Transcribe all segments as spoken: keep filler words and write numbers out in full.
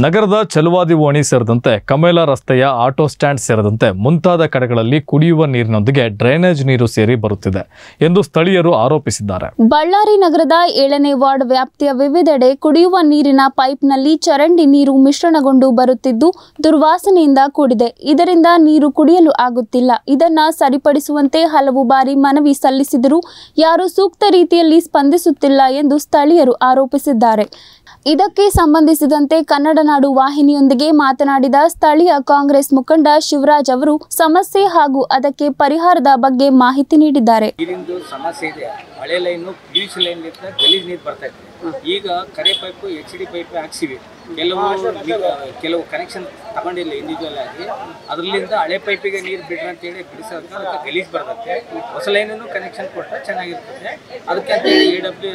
ನಗರದ ಚಲುವಾದಿ ಓಣಿ ಸೇರಿದಂತೆ ಕಮೇಲ ರಸ್ತೆಯ ಆಟೋ ಸ್ಟ್ಯಾಂಡ್ ಸೇರಿದಂತೆ ಮುಂತಾದ ಕಡೆಗಳಲ್ಲಿ ಕುಡಿಯುವ ನೀರಿನೊಂದಿಗೆ ಡ್ರೈನೇಜ್ ನೀರು ಸೇರಿ ಬರುತ್ತಿದೆ ಎಂದು ಸ್ಥಳೀಯರು ಆರೋಪಿಸಿದ್ದಾರೆ. ಬಳ್ಳಾರಿ ನಗರದ ಏಳನೇ ವಾರ್ಡ್ ವ್ಯಾಪ್ತಿಯ ವಿವಿಧೆಡೆ ಕುಡಿಯುವ ನೀರಿನ ಪೈಪ್ನಲ್ಲಿ ಚರಂಡಿ ನೀರು ಮಿಶ್ರಣಗೊಂಡು ಬರುತ್ತಿದ್ದು ದುರ್ವಾಸನೆಯಿಂದ ಕೂಡಿದೆ. ಇದರಿಂದ ನೀರು ಕುಡಿಯಲು ಆಗುತ್ತಿಲ್ಲ. ಇದನ್ನ ಸರಿಪಡಿಸುವಂತೆ ಹಲವು ಬಾರಿ ಮನವಿ ಸಲ್ಲಿಸಿದರೂ ಯಾರೂ ಸೂಕ್ತ ರೀತಿಯಲ್ಲಿ ಸ್ಪಂದಿಸುತ್ತಿಲ್ಲ ಎಂದು ಸ್ಥಳೀಯರು ಆರೋಪಿಸಿದ್ದಾರೆ. ಇದಕ್ಕೆ ಸಂಬಂಧಿಸಿದಂತೆ ಕನ್ನಡ ನಾಡು ವಾಹಿನಿಯೊಂದಿಗೆ ಮಾತನಾಡಿದ ಸ್ಥಳೀಯ ಕಾಂಗ್ರೆಸ್ ಮುಖಂಡ ಶಿವರಾಜ್ ಅವರು ಸಮಸ್ಯೆ ಹಾಗೂ ಅದಕ್ಕೆ ಪರಿಹಾರದ ಬಗ್ಗೆ ಮಾಹಿತಿ ನೀಡಿದ್ದಾರೆ. ನೀರಿಂದು ಸಮಸ್ಯೆ ಇದೆ. ಹಳೆ ಲೈನು ಪಿಯುಸಿ ಲೈನ್ ಗಲೀಜ್ ನೀರು ಬರ್ತಾ ಇದೆ. ಈಗ ಕರೆ ಪೈಪು ಎಚ್ ಡಿ ಪೈಪ್ ಹಾಕ್ಸಿವಿ. ಕೆಲವು ಕೆಲವು ಕನೆಕ್ಷನ್ ತಗೊಂಡಿಲ್ಲ ಇಂಡಿವಿಜುವಲ್ ಆಗಿ. ಅದರಿಂದ ಹಳೆ ಪೈಪಿಗೆ ನೀರು ಬಿಡ್ರಿ ಅಂತೇಳಿ ಬಿಡಿಸೋದಕ್ಕೆ ಅದಕ್ಕೆ ಗಲೀಜ್ ಬರ್ತದೆ. ಹೊಸ ಲೈನನ್ನು ಕನೆಕ್ಷನ್ ಕೊಟ್ಟರೆ ಚೆನ್ನಾಗಿರ್ತದೆ. ಅದಕ್ಕೆ ಅಂತೇಳಿ ಎ ಡಬ್ಲ್ಯೂ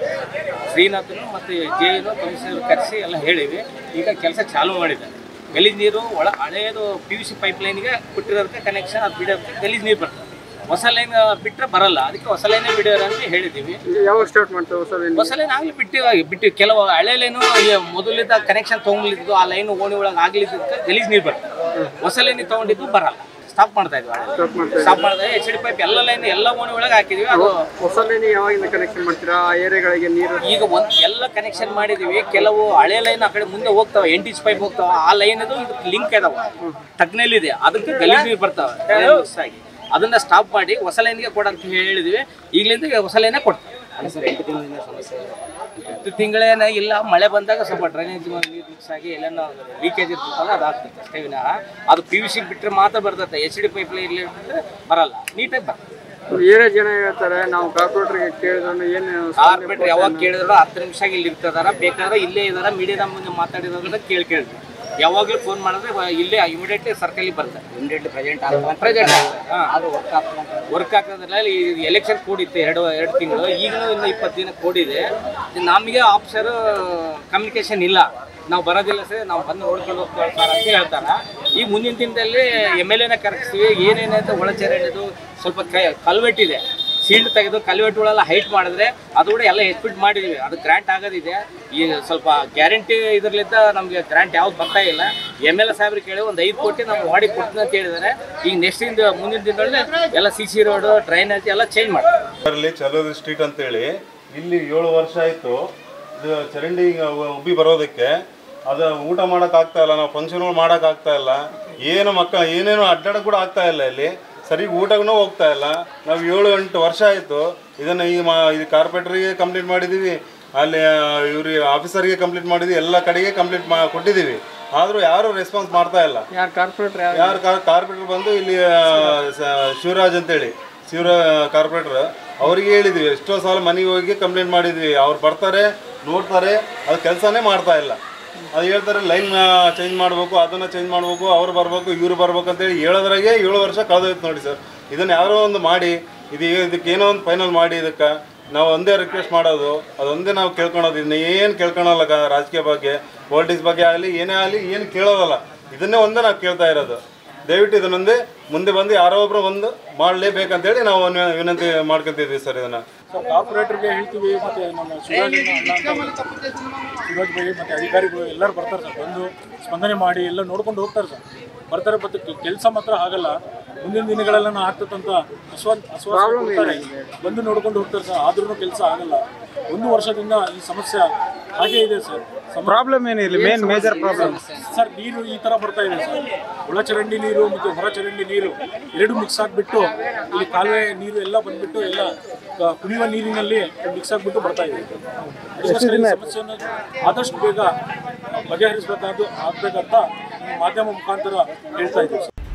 ಶ್ರೀನಾಥನು ಮತ್ತು ಜೆ ಎನು ಕಮಿಷನರ್ ಕರೆಸಿ ಎಲ್ಲ ಹೇಳಿವಿ. ಈಗ ಕೆಲಸ ಚಾಲೂ ಮಾಡಿದ್ದಾರೆ. ಗಲೀಜ್ ನೀರು ಒಳ ಹಳೆಯದು ಪಿ ಯು ಸಿ ಪೈಪ್ ಲೈನ್ಗೆ ಕೊಟ್ಟಿರೋದಕ್ಕೆ ಕನೆಕ್ಷನ್ ಅದು ಬಿಡೋದಕ್ಕೆ ಗಲೀಜ್ ನೀರು ಬರ್ತದೆ. ಹೊಸ ಲೈನ್ ಬಿಟ್ಟರೆ ಬರಲ್ಲ. ಅದಕ್ಕೆ ಹೊಸ ಲೈನೇ ಬಿಡೋರು ಅಂತ ಹೇಳಿದ್ದೀವಿ. ಯಾವಾಗ ಸ್ಟಾರ್ಟ್ ಮಾಡ್ತೇವೆ ಹೊಸ ಲೈನ್? ಹೊಸ ಲೈನ್ ಆಗಲಿ ಬಿಟ್ಟಿವಾಗಿ ಬಿಟ್ಟು ಕೆಲವು ಹಳೆ ಲೈನು ಮೊದಲಿದ್ದ ಕನೆಕ್ಷನ್ ತೊಗೊಂಡಿದ್ದು ಆ ಲೈನು ಓಣಿ ಒಳಗೆ ಆಗ್ಲಿದ್ದಕ್ಕೆ ಗಲೀಜ್ ನೀರು ಬರ್ತದೆ. ಹೊಸ ಲೈನ್ ತೊಗೊಂಡಿದ್ದು ಬರಲ್ಲ. ಸ್ಟಾಪ್ ಮಾಡ್ತಾ ಇದ್ವಿ. ಸ್ಟಾಪ್ ಮಾಡ್ತಾ ಎಚ್ ಡಿ ಪೈಪ್ ಎಲ್ಲ ಲೈನ್ ಎಲ್ಲ ಓಣಿ ಒಳಗೆ ಹಾಕಿದ್ವಿ. ಅದು ಹೊಸ ಲೈನ್ ಯಾವಾಗಿಂದ ಕನೆಕ್ಷನ್ ಮಾಡ್ತೀರಾ? ಆ ಏರಿಯಾಗಳಿಗೆ ನೀರು ಈಗ ಒಂದು ಎಲ್ಲ ಕನೆಕ್ಷನ್ ಮಾಡಿದೀವಿ. ಕೆಲವು ಹಳೆ ಲೈನ್ ಆ ಕಡೆ ಮುಂದೆ ಹೋಗ್ತಾವೆ, ಎಂಟೀಚ್ ಪೈಪ್ ಹೋಗ್ತಾವೆ. ಆ ಲೈನ್ ಅದು ಇದಕ್ಕೆ ಲಿಂಕ್ ಇದಾವೆ, ಟಕ್ನಲ್ಲಿದೆ. ಅದಕ್ಕೆ ಗಲೀಜ್ ನೀರು ಬರ್ತಾವೆ ಆಗಿ. ಅದನ್ನ ಸ್ಟಾಪ್ ಮಾಡಿ ಹೊಸ ಲೈನ್ಗೆ ಕೊಡಂತ ಹೇಳಿದ್ವಿ. ಈಗಲಿಂದ ಹೊಸ ಲೈನೇ ಕೊಡ್ತೀವಿ. ಸರ್ ಎಂಟು ತಿಂಗಳಿಂದ ಸಮಸ್ಯೆ ಎಂಟು ತಿಂಗಳೇನ ಇಲ್ಲ. ಮಳೆ ಬಂದಾಗ ಸ್ವಲ್ಪ ಡ್ರೈನೇಜ್ ನೀರು ಮಿಕ್ಸ್ ಆಗಿ ಎಲ್ಲನೋ ಲೀಕೇಜ್ ಇರ್ತದಲ್ಲ ಅದು ಆಗ್ತದೆ ಅಷ್ಟೇ ವಿನಃ ಅದು ಪಿ ವಿ ಸಿ ಬಿಟ್ಟರೆ ಮಾತ್ರ ಬರ್ತದೆ. ಎಚ್ ಡಿ ಪೈಪ್ ಲೈನ್ ಬಿಟ್ಟರೆ ಬರಲ್ಲ. ನೀಟಾಗಿ ಬರ್ತದೆ. ಏನೇ ಜನ ಹೇಳ್ತಾರೆ ನಾವು ಕಾರ್ಪೊರೇಟರ್ಗೆ ಕೇಳಿದ್ರು ಏನು ಕಾರ್ಪೊರೇಟರ್ ಯಾವಾಗ ಕೇಳಿದ್ರು ಹತ್ತು ನಿಮಿಷ ಇಲ್ಲಿ ಇರ್ತದಾರ, ಬೇಕಾದ್ರೆ ಇಲ್ಲೇ ಇದಾರ, ಮೀಡಿಯಾದ ಮುಂದೆ ಮಾತಾಡಿರೋದ್ರಿಂದ ಕೇಳಿ ಕೇಳಿದ್ವಿ. ಯಾವಾಗಲೂ ಫೋನ್ ಮಾಡಿದ್ರೆ ಇಲ್ಲೇ ಇಮಿಡಿಯೇಟ್ ಸರ್ಕಲ್ ಬರ್ತಾರೆ. ಇಮಿಡಿಯೇಟ್ ಪ್ರೆಸೆಂಟ್ ಆಗ್ತದೆ ಪ್ರೆಸೆಂಟ್ ಆಗ್ತದೆ ವರ್ಕ್ ಆಗ್ತದೆ ವರ್ಕ್ ಆಗ್ತದಲ್ಲ. ಈ ಎಲೆಕ್ಷನ್ ಕೂಡಿತ್ತು ಎರಡು ಎರಡು ತಿಂಗಳು. ಈಗಲೂ ಇನ್ನು ಇಪ್ಪತ್ತು ದಿನ ಕೂಡಿದೆ. ನಮಗೆ ಆಫೀಸರು ಕಮ್ಯುನಿಕೇಶನ್ ಇಲ್ಲ. ನಾವು ಬರೋದಿಲ್ಲ ಸರ್, ನಾವು ಬಂದು ನೋಡ್ಕೊಂಡು ಹೋಗ್ತೀವಿ ಸರ್ ಅಂತ ಹೇಳ್ತಾರೆ. ಈಗ ಮುಂದಿನ ದಿನದಲ್ಲಿ ಎಮ್ ಎಲ್ ಎನ ಕರೆಸ್ತೀವಿ. ಏನೇನಂತ ಒಳಚರಂಡಿದು ಸ್ವಲ್ಪ ಕೈ ಕಲ್ವೆಟ್ ಇದೆ, ಸೀಲ್ಡ್ ತೆಗೆದು ಕಲ್ವೆಟ್ಗಳೆಲ್ಲ ಹೈಟ್ ಮಾಡಿದ್ರೆ ಅದು ಕೂಡ ಎಲ್ಲ ಎಕ್ಸ್ಪೆಕ್ಟ್ ಮಾಡಿದ್ದೀವಿ. ಅದು ಗ್ರ್ಯಾಂಟ್ ಆಗೋದಿದೆ. ಈಗ ಸ್ವಲ್ಪ ಗ್ಯಾರಂಟಿ ಇದರಲ್ಲಿದ್ದ ನಮಗೆ ಗ್ರ್ಯಾಂಟ್ ಯಾವ್ದು ಬರ್ತಾ ಇಲ್ಲ. ಎಮ್ ಎಲ್ ಎ ಸಾಹೇಬ್ರಿಗೆ ಕೇಳಿ ಒಂದು ಐದು ಕೋಟಿ ನಾವು ಮಾಡಿ ಕೊಡ್ತೀನಿ ಅಂತ ಹೇಳಿದ್ದಾರೆ. ಈಗ ನೆಕ್ಸ್ಟ್ ಇಂದ ಮುಂದಿನ ದಿನಗಳಲ್ಲಿ ಎಲ್ಲ ಸಿ ಸಿ ರೋಡು ಡ್ರೈನೇಜ್ ಎಲ್ಲ ಚೇಂಜ್ ಮಾಡ್ತಾರೆ. ಅದರಲ್ಲಿ ಚಲೋದಿ ಸ್ಟ್ರೀಟ್ ಅಂತೇಳಿ ಇಲ್ಲಿ ಏಳು ವರ್ಷ ಆಯಿತು ಇದು ಚರಂಡಿ ಉಬ್ಬಿ ಬರೋದಕ್ಕೆ. ಅದು ಊಟ ಮಾಡೋಕ್ಕಾಗ್ತಾ ಇಲ್ಲ, ನಾವು ಫಂಕ್ಷನ್ಗಳು ಮಾಡೋಕ್ಕಾಗ್ತಾ ಇಲ್ಲ, ಏನು ಮಕ್ಕ ಏನೇನು ಅಡ್ಡಾಡ ಕೂಡ ಆಗ್ತಾ ಇಲ್ಲ. ಇಲ್ಲಿ ಸರಿ ಊಟಗೂ ಹೋಗ್ತಾ ಇಲ್ಲ. ನಾವು ಏಳು ಎಂಟು ವರ್ಷ ಆಯಿತು ಇದನ್ನು ಈ ಮಾ ಇದು ಕಾರ್ಪೊರೇಟ್ರಿಗೆ ಕಂಪ್ಲೀಟ್ ಮಾಡಿದ್ದೀವಿ, ಅಲ್ಲಿ ಇವ್ರಿಗೆ ಆಫೀಸರ್ಗೆ ಕಂಪ್ಲೀಟ್ ಮಾಡಿದ್ವಿ, ಎಲ್ಲ ಕಡೆಗೆ ಕಂಪ್ಲೀಟ್ ಮಾ ಕೊಟ್ಟಿದ್ದೀವಿ. ಆದರೂ ಯಾರೂ ರೆಸ್ಪಾನ್ಸ್ ಮಾಡ್ತಾ ಇಲ್ಲ. ಯಾರು ಕಾರ್ಪೊರೇಟರ್ ಯಾರು ಕಾರ್ಪೊರೇಟರ್ ಬಂದು ಇಲ್ಲಿ ಶಿವರಾಜ್ ಅಂತೇಳಿ ಶಿವರ ಕಾರ್ಪೊರೇಟ್ರ್ ಅವರಿಗೆ ಹೇಳಿದ್ವಿ. ಎಷ್ಟೋ ಸಲ ಮನೆಗೆ ಹೋಗಿ ಕಂಪ್ಲೇಂಟ್ ಮಾಡಿದ್ವಿ. ಅವ್ರು ಬರ್ತಾರೆ, ನೋಡ್ತಾರೆ, ಅದು ಕೆಲಸನೇ ಮಾಡ್ತಾ ಇಲ್ಲ. ಅದು ಹೇಳ್ತಾರೆ ಲೈನ್ ಚೇಂಜ್ ಮಾಡಬೇಕು, ಅದನ್ನು ಚೇಂಜ್ ಮಾಡಬೇಕು, ಅವ್ರು ಬರಬೇಕು, ಇವ್ರು ಬರ್ಬೇಕು ಅಂತೇಳಿ ಹೇಳೋದ್ರಾಗೆ ಏಳು ವರ್ಷ ಕಳೆದೋಯ್ತು ನೋಡಿ ಸರ್. ಇದನ್ನು ಯಾರೋ ಒಂದು ಮಾಡಿ ಇದು ಇದಕ್ಕೆ ಏನೋ ಒಂದು ಫೈನಲ್ ಮಾಡಿ. ಇದಕ್ಕೆ ನಾವು ಒಂದೇ ರಿಕ್ವೆಸ್ಟ್ ಮಾಡೋದು, ಅದೊಂದೇ ನಾವು ಕೇಳ್ಕೊಳೋದು. ಇದನ್ನ ಏನು ಕೇಳ್ಕೊಳಲ್ಲ, ರಾಜಕೀಯ ಬಗ್ಗೆ ಪಾಲಿಟಿಕ್ಸ್ ಬಗ್ಗೆ ಆಗಲಿ ಏನೇ ಆಗಲಿ ಏನು ಕೇಳೋದಲ್ಲ. ಇದನ್ನೇ ಒಂದೇ ನಾವು ಕೇಳ್ತಾ ಇರೋದು. ದಯವಿಟ್ಟು ಇದನ್ನೊಂದೇ ಮುಂದೆ ಬಂದು ಯಾರೋ ಒಬ್ಬರು ಒಂದು ಮಾಡಲೇಬೇಕಂತೇಳಿ ನಾವು ವಿನಂತಿ ಮಾಡ್ಕೊತಿದ್ವಿ ಸರ್. ಇದನ್ನು ಸೊ ಕಾರ್ಪೊರೇಟರ್ಗೆ ಹೇಳ್ತೀವಿ, ಮತ್ತು ನಮ್ಮ ಶಿವರಾಜ್ ಶಿವರಾಜ್ ಬೈ ಮತ್ತು ಅಧಿಕಾರಿಗಳು ಎಲ್ಲರೂ ಬರ್ತಾರೆ ಸರ್. ಬಂದು ಸ್ಪಂದನೆ ಮಾಡಿ ಎಲ್ಲ ನೋಡ್ಕೊಂಡು ಹೋಗ್ತಾರೆ ಸರ್. ಬರ್ತಾರೆ, ಮತ್ತು ಕೆಲಸ ಮಾತ್ರ ಆಗಲ್ಲ. ಮುಂದಿನ ದಿನಗಳೆಲ್ಲ ಆಗ್ತದಂತ ಅಸ್ವಾನ್ ಅಸ್ವಾಸ ಕೊಡ್ತಾರೆ, ಬಂದು ನೋಡ್ಕೊಂಡು ಹೋಗ್ತಾರೆ ಸರ್. ಆದ್ರೂ ಕೆಲಸ ಆಗಲ್ಲ. ಒಂದು ವರ್ಷದಿಂದ ಈ ಸಮಸ್ಯೆ ಹಾಗೇ ಇದೆ ಸರ್. ಪ್ರಾಬ್ಲಮ್ ಏನಿಲ್ಲ, ಮೇನ್ ಮೇಜರ್ ಪ್ರಾಬ್ಲಮ್ ಸರ್ ನೀರು ಈ ಥರ ಬರ್ತಾ ಇದೆ ಸರ್. ಒಳಚರಂಡಿ ನೀರು ಮತ್ತು ಹೊರಚರಂಡಿ ನೀರು ಎರಡು ಮಿಕ್ಸ್ ಆಗಿಬಿಟ್ಟು ಇಲ್ಲಿ ಕಾಲುವೆ ನೀರು ಎಲ್ಲ ಬಂದುಬಿಟ್ಟು ಎಲ್ಲ ಕುಡಿಯುವ ನೀರಿನಲ್ಲಿ ಮಿಕ್ಸ್ ಆಗಿಬಿಟ್ಟು ಬರ್ತಾ ಇದೆ. ಸಮಸ್ಯೆಯನ್ನು ಆದಷ್ಟು ಬೇಗ ಬಗೆಹರಿಸಬೇಕಾದ ಆಗಬೇಕಂತ ಮಾಧ್ಯಮ ಮುಖಾಂತರ ಹೇಳ್ತಾ ಇದ್ದೀವಿ ಸರ್.